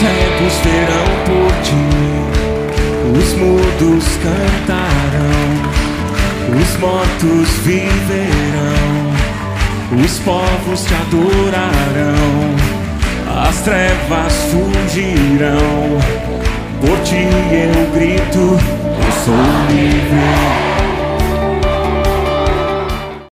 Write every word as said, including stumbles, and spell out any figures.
cegos verão por ti, os mudos cantarão, os mortos viverão, os povos te adorarão, as trevas fugirão. Por ti eu grito, eu sou livre.